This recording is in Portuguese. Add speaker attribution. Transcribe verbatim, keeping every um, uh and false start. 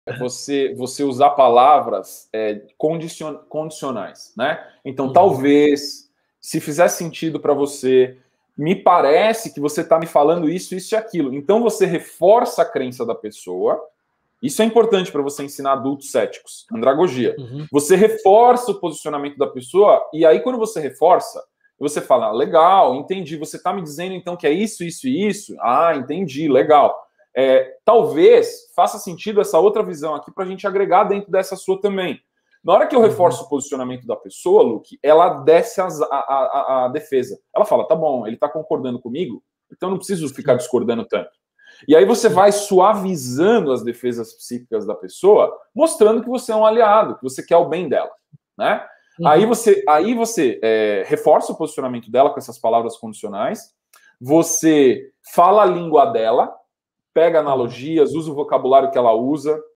Speaker 1: você, você usar palavras é, condicion, condicionais, né? Então,
Speaker 2: Uhum.
Speaker 1: talvez, se fizer sentido para você, me parece que você está me falando isso, isso e aquilo. Então, você reforça a crença da pessoa. Isso é importante para você ensinar adultos céticos, andragogia.
Speaker 2: Uhum.
Speaker 1: Você reforça o posicionamento da pessoa, e aí, quando você reforça, você fala, legal, entendi, você está me dizendo, então, que é isso, isso e isso? Ah, entendi, legal. É, talvez faça sentido essa outra visão aqui para a gente agregar dentro dessa sua também. Na hora que eu reforço uhum. o posicionamento da pessoa, Luke, ela desce as, a, a, a defesa. Ela fala, tá bom, ele está concordando comigo, então não preciso ficar discordando tanto. E aí você vai suavizando as defesas psíquicas da pessoa, mostrando que você é um aliado, que você quer o bem dela, né? Uhum. Aí você, aí você é, reforça o posicionamento dela com essas palavras condicionais, você fala a língua dela, pega analogias, usa o vocabulário que ela usa,